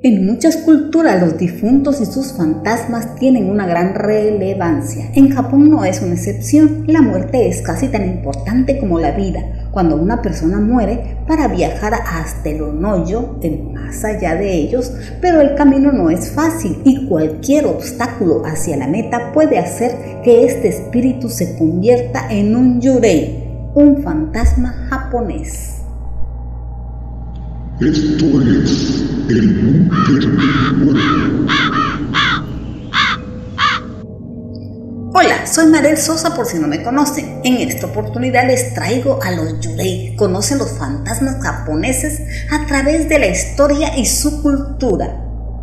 En muchas culturas los difuntos y sus fantasmas tienen una gran relevancia. En Japón no es una excepción. La muerte es casi tan importante como la vida. Cuando una persona muere, para viajar hasta el Onryo, el más allá de ellos, pero el camino no es fácil y cualquier obstáculo hacia la meta puede hacer que este espíritu se convierta en un yurei, un fantasma japonés. Esto es el búnker del cuervo. Hola, soy Marel Sosa por si no me conocen. En esta oportunidad les traigo a los yurei. Conocen los fantasmas japoneses a través de la historia y su cultura.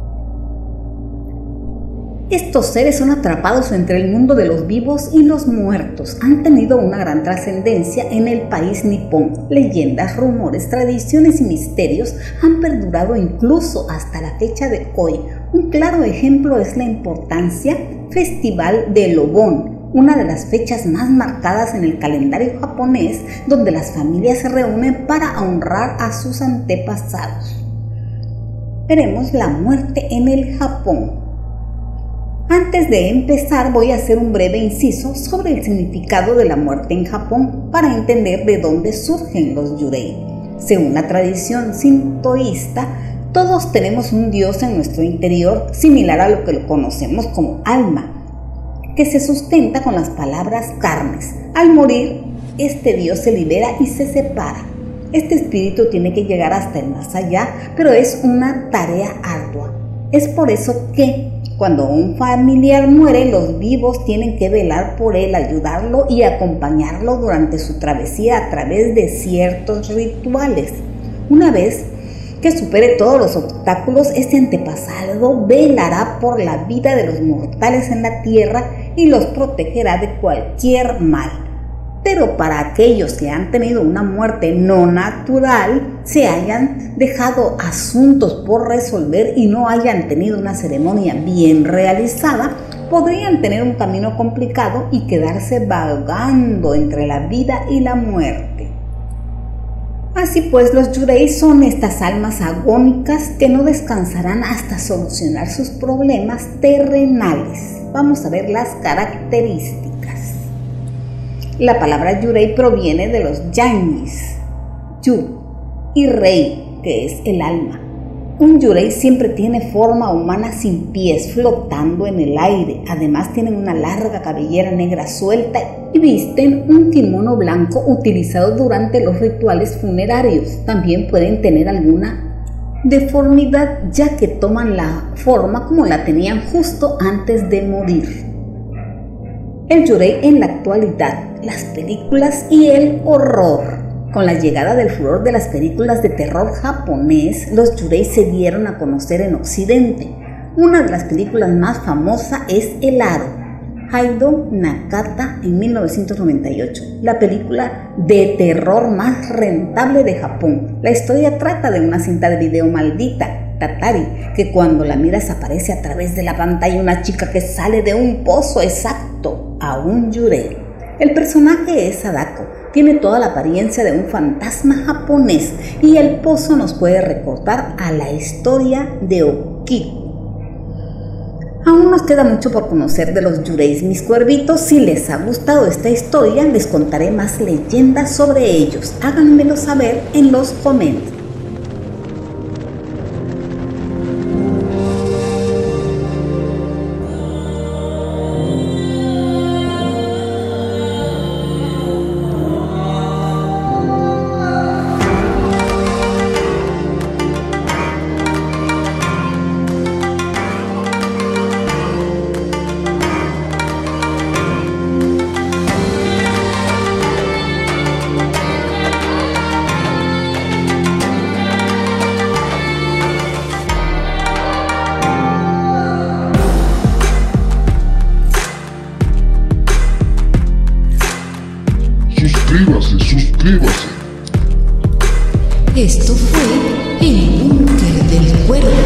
Estos seres son atrapados entre el mundo de los vivos y los muertos. Han tenido una gran trascendencia en el país nipón. Leyendas, rumores, tradiciones y misterios han perdurado incluso hasta la fecha de hoy. Un claro ejemplo es la importancia Festival del Obon, una de las fechas más marcadas en el calendario japonés, donde las familias se reúnen para honrar a sus antepasados. Veremos la muerte en el Japón. Antes de empezar voy a hacer un breve inciso sobre el significado de la muerte en Japón para entender de dónde surgen los yurei. Según la tradición sintoísta, todos tenemos un dios en nuestro interior similar a lo que conocemos como alma, que se sustenta con las palabras carnes. Al morir, este dios se libera y se separa. Este espíritu tiene que llegar hasta el más allá, pero es una tarea ardua. Es por eso que cuando un familiar muere, los vivos tienen que velar por él, ayudarlo y acompañarlo durante su travesía a través de ciertos rituales. Una vez que supere todos los obstáculos, este antepasado velará por la vida de los mortales en la tierra y los protegerá de cualquier mal. Pero para aquellos que han tenido una muerte no natural, se hayan dejado asuntos por resolver y no hayan tenido una ceremonia bien realizada, podrían tener un camino complicado y quedarse vagando entre la vida y la muerte. Así pues, los yurei son estas almas agónicas que no descansarán hasta solucionar sus problemas terrenales. Vamos a ver las características. La palabra yurei proviene de los yanjis, yu, y rei, que es el alma. Un yurei siempre tiene forma humana sin pies, flotando en el aire. Además tienen una larga cabellera negra suelta y visten un kimono blanco utilizado durante los rituales funerarios. También pueden tener alguna deformidad, ya que toman la forma como la tenían justo antes de morir. El yurei en la actualidad, las películas y el horror. Con la llegada del furor de las películas de terror japonés, los yurei se dieron a conocer en Occidente. Una de las películas más famosas es El Aro, Hayao Nakata en 1998, la película de terror más rentable de Japón. La historia trata de una cinta de video maldita, Tatari, que cuando la miras aparece a través de la pantalla una chica que sale de un pozo exacto a un yurei. El personaje es Sadako, tiene toda la apariencia de un fantasma japonés y el pozo nos puede recordar a la historia de Okiku. Aún nos queda mucho por conocer de los yureis, mis cuervitos. Si les ha gustado esta historia, les contaré más leyendas sobre ellos. Háganmelo saber en los comentarios. Suscríbase. Esto fue el búnker del cuervo.